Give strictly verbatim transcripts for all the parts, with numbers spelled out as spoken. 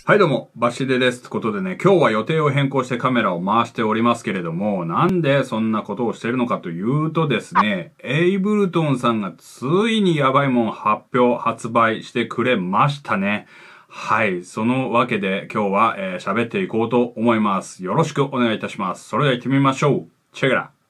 はいどうも、バシデです。ということでね、今日は予定を変更してカメラを回しておりますけれども、なんでそんなことをしているのかというとですね、エイブルトンさんがついにやばいもん発表、発売してくれましたね。はい、そのわけで今日は喋、えー、っていこうと思います。よろしくお願いいたします。それでは行ってみましょう。チェケラ。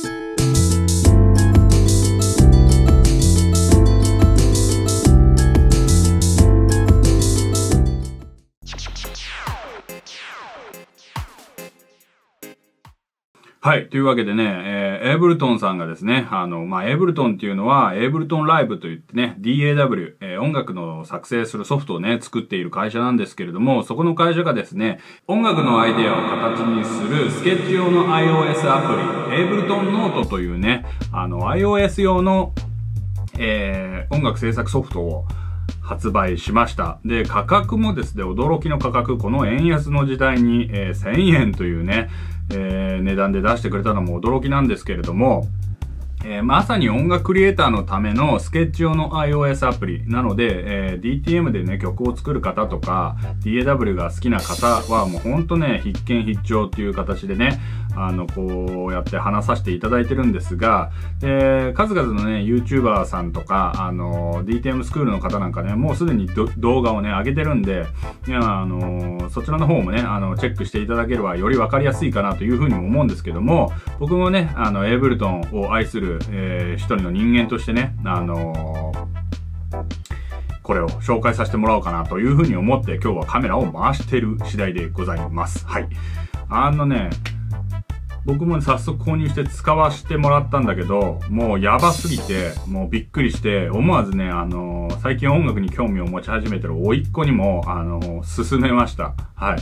はい。というわけでね、えー、エイブルトンさんがですね、あの、まあ、エイブルトンっていうのは、エイブルトンライブといってね、ディーエーダブリュー、えー、音楽の作成するソフトをね、作っている会社なんですけれども、そこの会社がですね、音楽のアイデアを形にするスケッチ用の iOS アプリ、エイブルトンノートというね、あの、iOS 用の、えー、音楽制作ソフトを発売しました。で、価格もですね、驚きの価格、この円安の時代に、えー、せんえんというね、えー、値段で出してくれたのも驚きなんですけれども、えー、まさに音楽クリエイターのためのスケッチ用の iOS アプリなので、えー、ディーティーエム でね、曲を作る方とか、ディーエーダブリュー が好きな方はもうほんとね、必見必聴っていう形でね、あの、こうやって話させていただいてるんですが、えー、数々のね、YouTuber さんとか、あの、ディーティーエム スクールの方なんかね、もうすでに動画をね、上げてるんで、いや、あの、そちらの方もね、あの、チェックしていただければよりわかりやすいかなというふうにも思うんですけども、僕もね、あの、エイブルトンを愛するえー、一人の人間としてね、あのー、これを紹介させてもらおうかなというふうに思って今日はカメラを回している次第でございます。はい。あのね、僕も早速購入して使わせてもらったんだけど、もうやばすぎて、もうびっくりして、思わずね、あのー、最近音楽に興味を持ち始めてる甥っ子にも、あのー、勧めました。はい。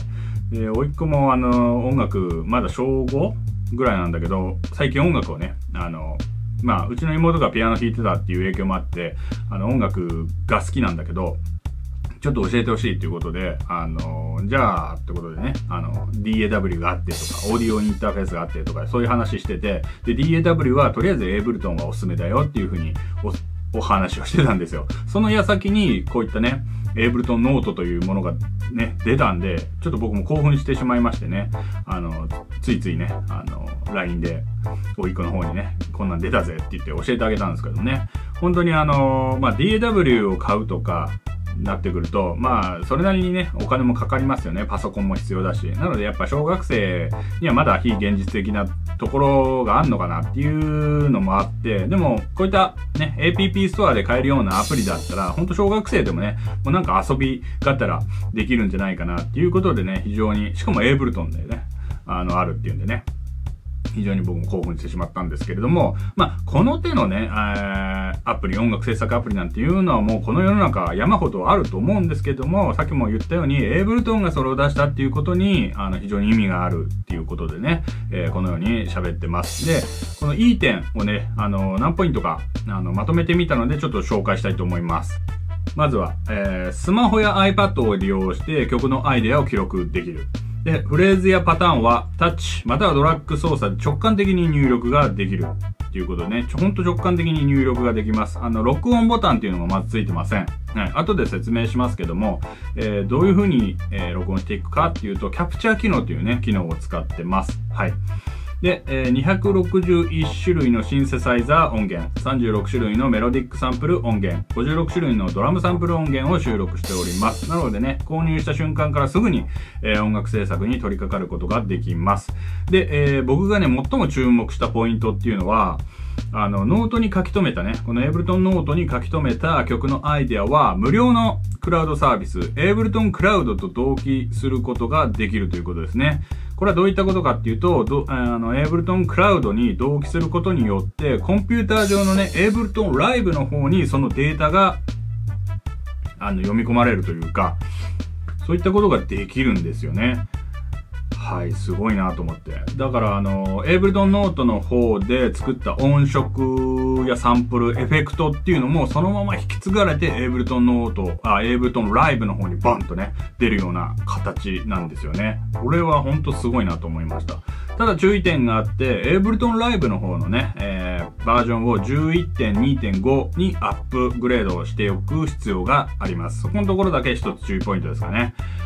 で、甥っ子もあのー、音楽、まだ小ごぐらいなんだけど、最近音楽をね、あのー、まあ、うちの妹がピアノ弾いてたっていう影響もあって、あの、音楽が好きなんだけど、ちょっと教えてほしいということで、あの、じゃあ、ってことでね、あの、ディーエーダブリュー があってとか、オーディオインターフェースがあってとか、そういう話してて、で、ディーエーダブリュー はとりあえずエイブルトンがおすすめだよっていうふうにお、お話をしてたんですよ。その矢先に、こういったね、エイブルトンノートというものがね、出たんで、ちょっと僕も興奮してしまいましてね、あの、ついついね、あの、ライン で、おいっ子の方にね、こんなん出たぜって言って教えてあげたんですけどね、本当にあの、まあ、ディーエーダブリュー を買うとか、なってくると、まあ、それなりにね、お金もかかりますよね。パソコンも必要だし。なので、やっぱ小学生にはまだ非現実的なところがあるのかなっていうのもあって、でも、こういったね、エーピーピー ストアで買えるようなアプリだったら、ほんと小学生でもね、もうなんか遊びがったらできるんじゃないかなっていうことでね、非常に、しかもエイブルトンでね、あの、あるっていうんでね、非常に僕も興奮してしまったんですけれども、まあ、この手のね、えー、アプリ、音楽制作アプリなんていうのはもうこの世の中山ほどあると思うんですけども、さっきも言ったように、エイブルトンがそれを出したっていうことに、あの、非常に意味があるっていうことでね、えー、このように喋ってます。で、このいい点をね、あの、何ポイントか、あの、まとめてみたので、ちょっと紹介したいと思います。まずは、えー、スマホや iPad を利用して曲のアイデアを記録できる。で、フレーズやパターンはタッチ、またはドラッグ操作で直感的に入力ができる。っていうことでね、ちょ、ほんと直感的に入力ができます。あの、録音ボタンっていうのがまずついてません。はい。後で説明しますけども、えー、どういう風に、えー、録音していくかっていうと、キャプチャー機能というね、機能を使ってます。はい。で、えー、にひゃくろくじゅういち種類のシンセサイザー音源、さんじゅうろく種類のメロディックサンプル音源、ごじゅうろく種類のドラムサンプル音源を収録しております。なのでね、購入した瞬間からすぐに、えー、音楽制作に取り掛かることができます。で、えー、僕がね、最も注目したポイントっていうのは、あの、ノートに書き留めたね、このエイブルトンノートに書き留めた曲のアイデアは、無料のクラウドサービス、エイブルトンクラウドと同期することができるということですね。これはどういったことかっていうと、どあの、エイブルトンクラウドに同期することによって、コンピューター上のね、エイブルトンライブの方にそのデータが、あの、読み込まれるというか、そういったことができるんですよね。はい、すごいなと思って。だから、あの、エイブルトンノートの方で作った音色やサンプル、エフェクトっていうのもそのまま引き継がれて、エイブルトンノート、あ、エイブルトンライブの方にバンとね、出るような形なんですよね。これはほんとすごいなと思いました。ただ注意点があって、エイブルトンライブの方のね、えー、バージョンを じゅういってんにてんご にアップグレードしておく必要があります。そこのところだけ一つ注意ポイントですかね。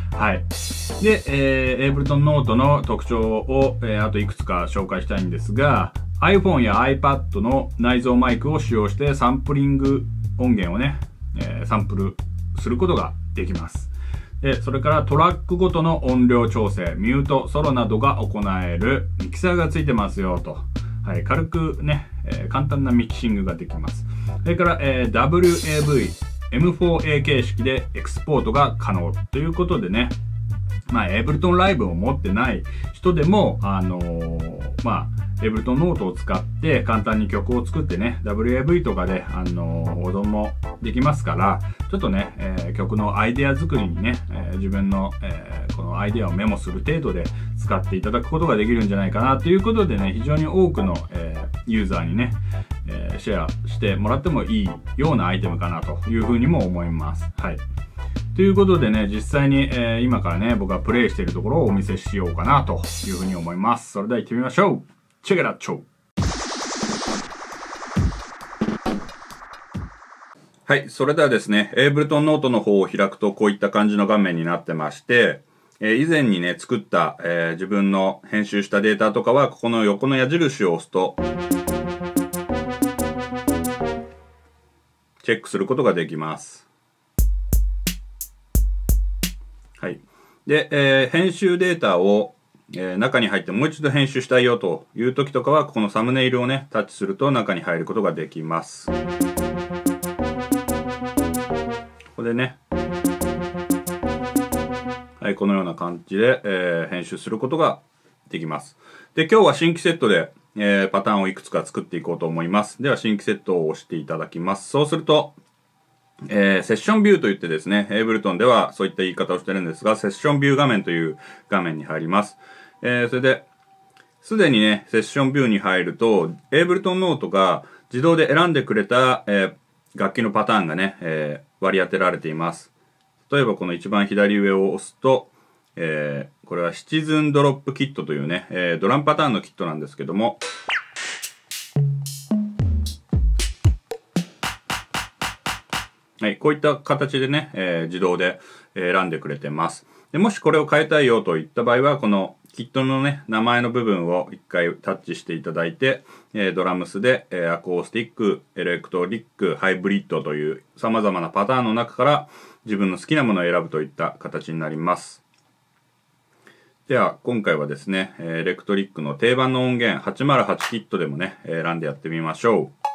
はい。で、えー、エイブルトンノートの特徴を、えー、あといくつか紹介したいんですが、iPhone や iPad の内蔵マイクを使用してサンプリング音源をね、えー、サンプルすることができます。で、それからトラックごとの音量調整、ミュート、ソロなどが行えるミキサーがついてますよと。はい、軽くね、えー、簡単なミキシングができます。それから、えー、ダブリューエーブイ、エムフォーエー 形式でエクスポートが可能ということでね、まあ、エイブルトンライブを持ってない人でも、あのー、まあ、エイブルトンノートを使って簡単に曲を作ってね、ダブリューエーブイ とかで、あのー、保存もできますから、ちょっとね、えー、曲のアイデア作りにね、えー、自分の、えー、このアイデアをメモする程度で使っていただくことができるんじゃないかなということでね、非常に多くの、えー、ユーザーにね、えー、シェアしてもらってもいいようなアイテムかなというふうにも思います。はい。ということでね、実際に、えー、今からね、僕がプレイしているところをお見せしようかなというふうに思います。それでは行ってみましょう。チェケラッチョ。はい、それではですね、エイブルトンノートの方を開くとこういった感じの画面になってまして、えー、以前にね、作った、えー、自分の編集したデータとかは、ここの横の矢印を押すと、チェックすることができます。はい。で、えー、編集データを、えー、中に入ってもう一度編集したいよという時とかは、ここのサムネイルをね、タッチすると中に入ることができます。ここでね、はい、このような感じで、えー、編集することができます。で、今日は新規セットで、えー、パターンをいくつか作っていこうと思います。では、新規セットを押していただきます。そうすると、えー、セッションビューといってですね、エイブルトンではそういった言い方をしてるんですが、セッションビュー画面という画面に入ります。えー、それで、すでにね、セッションビューに入ると、エイブルトンノートが自動で選んでくれた、えー、楽器のパターンがね、えー、割り当てられています。例えばこの一番左上を押すと、えー、これはシチズンドロップキットというね、えー、ドラムパターンのキットなんですけども、はい、こういった形でね、えー、自動で選んでくれてます。で、もしこれを変えたいよといった場合は、このキットのね、名前の部分を一回タッチしていただいて、えー、ドラムスで、えー、アコースティック、エレクトリック、ハイブリッドという様々なパターンの中から自分の好きなものを選ぶといった形になります。では、今回はですね、エレクトリックの定番の音源はちまるはちキットでもね、選んでやってみましょう。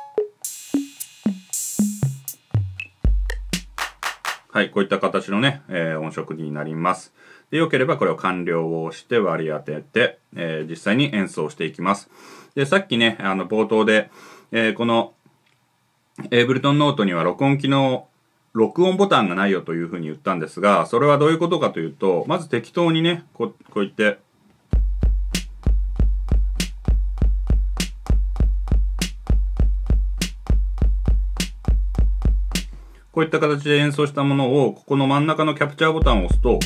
はい、こういった形のね、えー、音色になります。で、よければこれを完了を押して割り当てて、えー、実際に演奏していきます。で、さっきね、あの、冒頭で、えー、この、エイブルトンノートには録音機能、録音ボタンがないよというふうに言ったんですが、それはどういうことかというと、まず適当にね、こう、こう言って、こういった形で演奏したものを、ここの真ん中のキャプチャーボタンを押すと、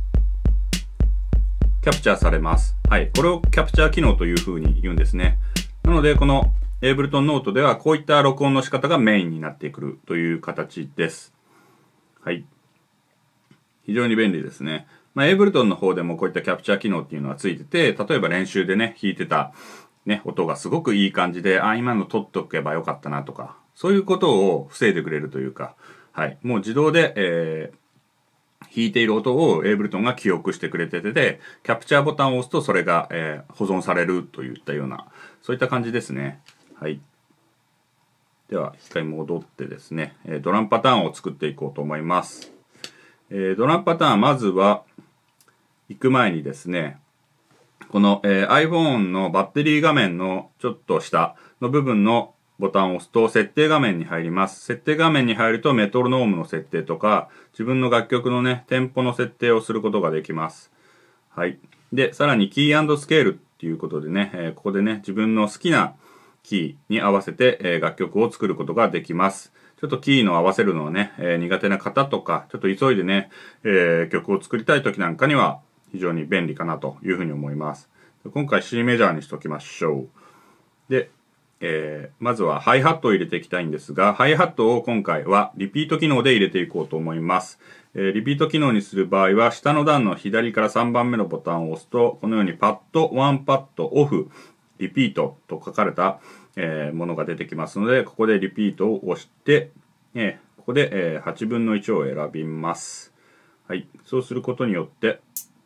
キャプチャーされます。はい。これをキャプチャー機能という風に言うんですね。なので、このエイブルトンノートでは、こういった録音の仕方がメインになってくるという形です。はい。非常に便利ですね。まあ、エイブルトンの方でもこういったキャプチャー機能っていうのはついてて、例えば練習でね、弾いてた、ね、音がすごくいい感じで、あ、今の撮っとけばよかったなとか、そういうことを防いでくれるというか、はい。もう自動で、えー、弾いている音をエイブルトンが記憶してくれてて、キャプチャーボタンを押すとそれが、えー、保存されるといったような、そういった感じですね。はい。では、一回戻ってですね、ドラムパターンを作っていこうと思います。えー、ドラムパターン、まずは、行く前にですね、この、えー、iPhone のバッテリー画面のちょっと下の部分のボタンを押すと設定画面に入ります。設定画面に入るとメトロノームの設定とか自分の楽曲のね、テンポの設定をすることができます。はい。で、さらにキー&スケールっていうことでね、えー、ここでね、自分の好きなキーに合わせて、えー、楽曲を作ることができます。ちょっとキーの合わせるのはね、えー、苦手な方とか、ちょっと急いでね、えー、曲を作りたい時なんかには非常に便利かなというふうに思います。今回 C メジャーにしときましょう。で、えー、まずはハイハットを入れていきたいんですが、ハイハットを今回はリピート機能で入れていこうと思います。 えー、リピート機能にする場合は、下の段の左からさんばんめのボタンを押すと、このようにパッド、ワンパッド、オフ、リピートと書かれた、えー、ものが出てきますので、ここでリピートを押して、えー、ここで、えー、はちぶんのいちを選びます。はい。そうすることによって、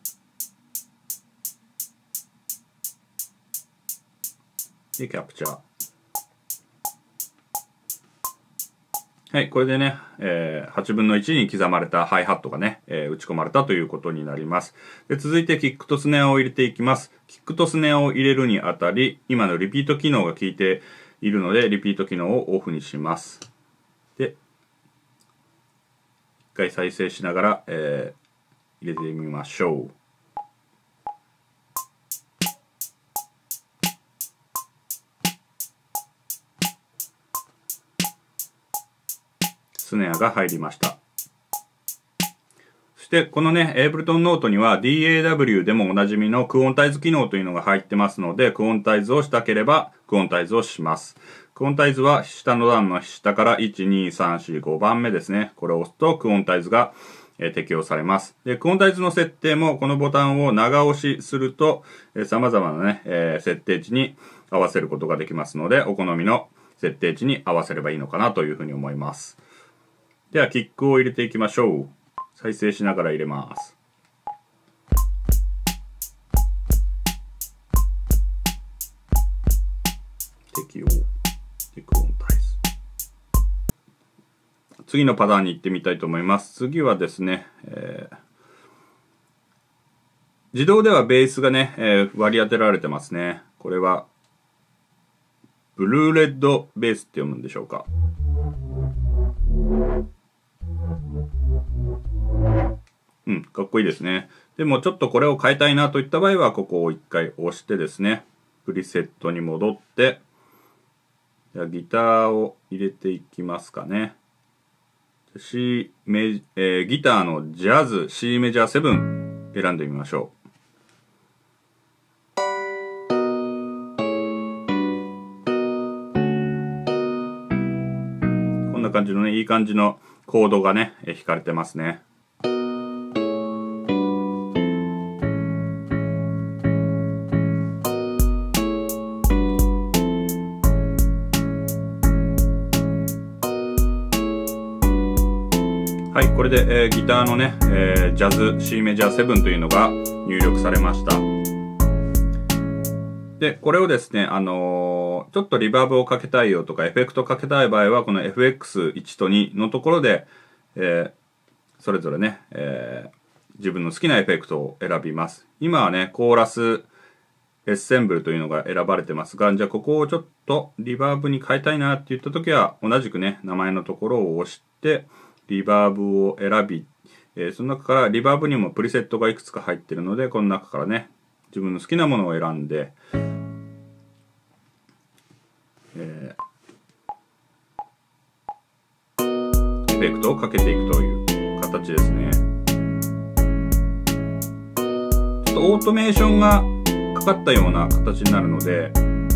で、キャプチャー。はい、これでね、えー、はちぶんのいちに刻まれたハイハットがね、えー、打ち込まれたということになります。で、続いてキックとスネアを入れていきます。キックとスネアを入れるにあたり、今のリピート機能が効いているので、リピート機能をオフにします。で、一回再生しながら、えー、入れてみましょう。スネアが入りました。そしてこのね、エイブルトンノートには ディーエーダブリュー でもおなじみのクオンタイズ機能というのが入ってますので、クオンタイズをしたければクオンタイズをします。クオンタイズは下の段の下からいち、に、さん、よん、ごばんめですね。これを押すとクオンタイズが、えー、適用されます。で、クオンタイズの設定もこのボタンを長押しすると、えー、様々なね、えー、設定値に合わせることができますので、お好みの設定値に合わせればいいのかなというふうに思います。では、キックを入れていきましょう。再生しながら入れます。適用。で、クオンタイズ。次のパターンに行ってみたいと思います。次はですね、えー、自動ではベースがね、えー、割り当てられてますね。これは、ブルーレッドベースって読むんでしょうか。うん、かっこいいですね。でもちょっとこれを変えたいなといった場合は、ここを一回押してですね、プリセットに戻って、じゃあギターを入れていきますかね。C メ、えー、ギターのジャズ C メジャーセブン選んでみましょう。こんな感じのね、いい感じのコードがね、弾かれてますね。はい、これで、えー、ギターのね、えー、ジャズ C メジャーセブンというのが入力されました。で、これをですね、あのー、ちょっとリバーブをかけたいよとか、エフェクトかけたい場合は、この エフエックスワン とにのところで、えー、それぞれね、えー、自分の好きなエフェクトを選びます。今はね、コーラスエッセンブルというのが選ばれてますが、じゃあここをちょっとリバーブに変えたいなって言った時は、同じくね、名前のところを押して、リバーブを選び、えー、その中からリバーブにもプリセットがいくつか入ってるので、この中からね、自分の好きなものを選んで、えー、エフェクトをかけていくという形ですね。ちょっとオートメーションがかかったような形になるので、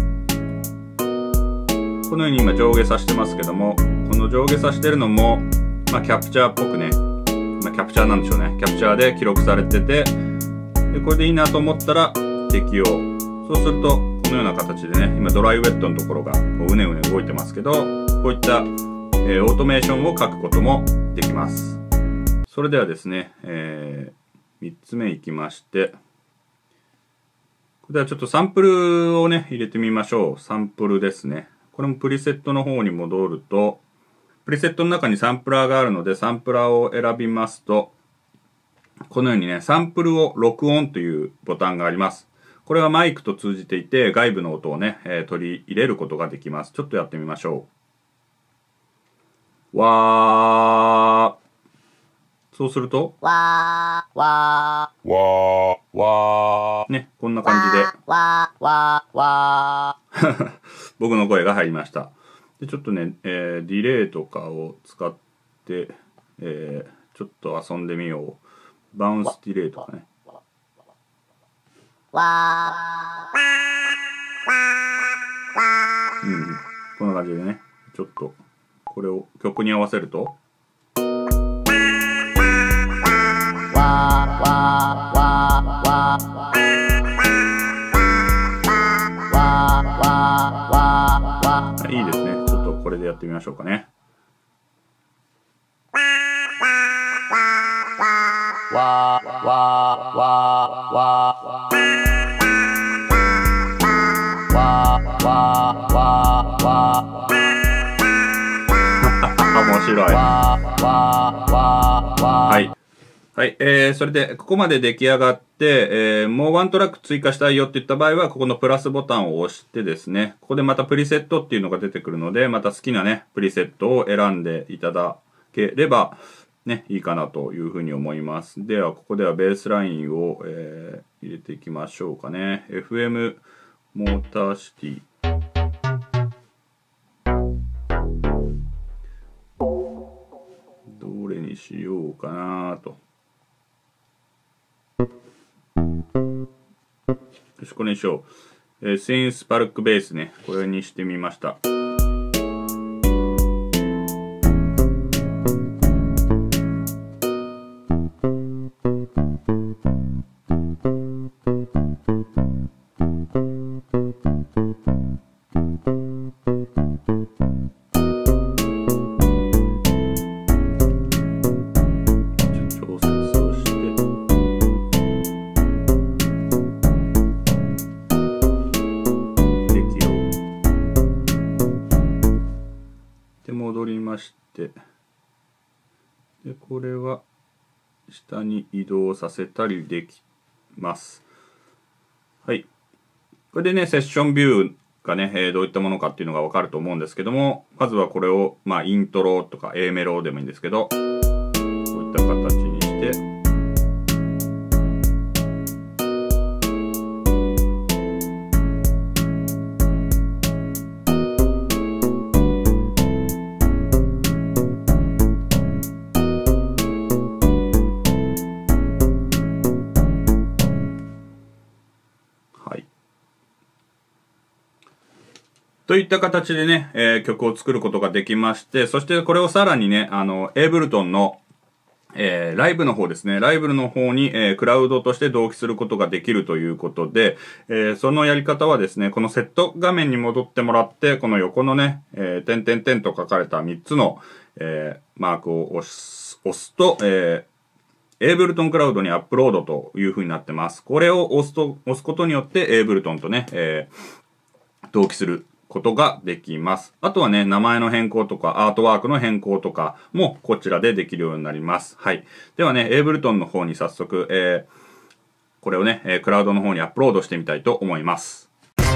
このように今上下させてますけども、この上下させてるのも、まあ、キャプチャーっぽくね、まあ、キャプチャーなんでしょうね。キャプチャーで記録されてて、でこれでいいなと思ったら適用。そうすると、このような形でね、今ドライウェットのところがこううねうね動いてますけど、こういった、えー、オートメーションを書くこともできます。それではですね、えー、みっつめいきまして、ではちょっとサンプルをね、入れてみましょう。サンプルですね。これもプリセットの方に戻ると、プリセットの中にサンプラーがあるので、サンプラーを選びますと、このようにね、サンプルを録音というボタンがあります。これはマイクと通じていて、外部の音をね、えー、取り入れることができます。ちょっとやってみましょう。わー。そうすると、 わー、わー、わー、わー。ね、こんな感じで。 わー、わー、わー。僕の声が入りました。でちょっとね、えー、ディレイとかを使って、えー、ちょっと遊んでみよう。バウンスディレイとかね。 わー。うん。こんな感じでね、ちょっと、これを曲に合わせると。 いいですね。ちょっとこれでやってみましょうかね。 わわわわわ面白い。はい。はい。えー、それで、ここまで出来上がって、えー、もうワントラック追加したいよって言った場合は、ここのプラスボタンを押してですね、ここでまたプリセットっていうのが出てくるので、また好きなね、プリセットを選んでいただければ、ね、いいかなというふうに思います。では、ここではベースラインを、えー、入れていきましょうかね。エフエム モーターシティ。どれにしようかなと。よし、これにしよう。えー、センスパルクベースね。これにしてみました。戻りまして、でこれは下に移動させたりできます。はい。これでね、セッションビューがね、えー、どういったものかっていうのがわかると思うんですけども、まずはこれを、まあ、イントロとか A メロでもいいんですけど、こういった形にして、といった形でね、えー、曲を作ることができまして、そしてこれをさらにね、あの、エイブルトンの、えー、ライブの方ですね、ライブの方に、えー、クラウドとして同期することができるということで、えー、そのやり方はですね、このセット画面に戻ってもらって、この横のね、えー、点々点と書かれたみっつの、えー、マークを押す、押すと、えー、エイブルトンクラウドにアップロードという風になってます。これを押すと、押すことによって、エイブルトンとね、えー、同期することができます。あとはね、名前の変更とか、アートワークの変更とかもこちらでできるようになります。はい。ではね、エイブルトンの方に早速、えー、これをね、えー、クラウドの方にアップロードしてみたいと思います。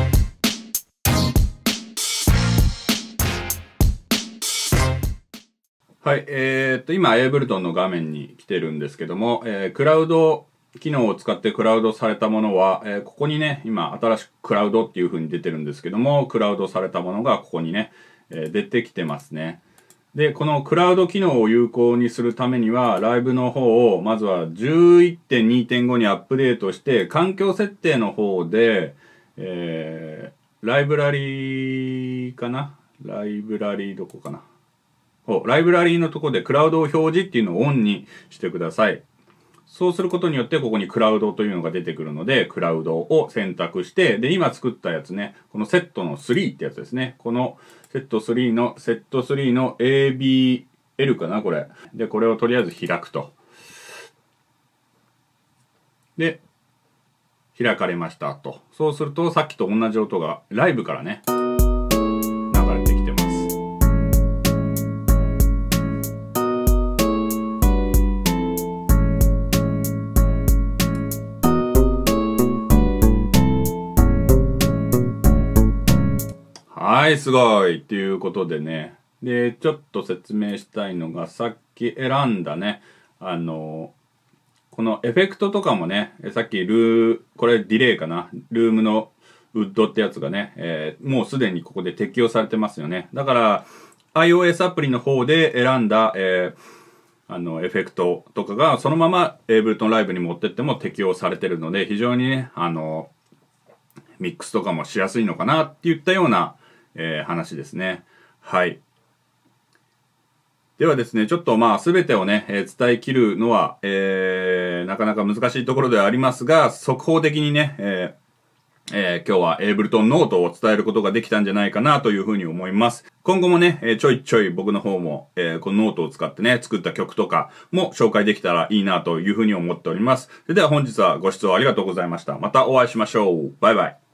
はい。えー、っと、今、エイブルトンの画面に来てるんですけども、えー、クラウド機能を使ってクラウドされたものは、えー、ここにね、今新しくクラウドっていう風に出てるんですけども、クラウドされたものがここにね、えー、出てきてますね。で、このクラウド機能を有効にするためには、ライブの方をまずは じゅういってんにてんご にアップデートして、環境設定の方で、えー、ライブラリーかなライブラリーどこかなライブラリーのところでクラウドを表示っていうのをオンにしてください。そうすることによってここにクラウドというのが出てくるので、クラウドを選択して、で、今作ったやつね、このセットのスリーってやつですね。このセットスリーの、セットスリーの エービーエル かなこれ。で、これをとりあえず開くと。で、開かれましたと。そうすると、さっきと同じ音がライブからね、流れてきてます。はい、すごいっていうことでね。で、ちょっと説明したいのが、さっき選んだね、あの、このエフェクトとかもね、さっきルー、これディレイかな、ルームのウッドってやつがね、えー、もうすでにここで適用されてますよね。だから、iOS アプリの方で選んだ、えー、あの、エフェクトとかが、そのまま Ableton Live に持ってっても適用されてるので、非常にね、あの、ミックスとかもしやすいのかなって言ったような、えー、話ですね。はい。 ではですね、ちょっとまあ、すべてをね、えー、伝え切るのは、えー、なかなか難しいところではありますが、速報的にね、えーえー、今日はエイブルトンノートを伝えることができたんじゃないかなというふうに思います。今後もね、えー、ちょいちょい僕の方も、えー、このノートを使ってね、作った曲とかも紹介できたらいいなというふうに思っております。それでは本日はご視聴ありがとうございました。またお会いしましょう。バイバイ。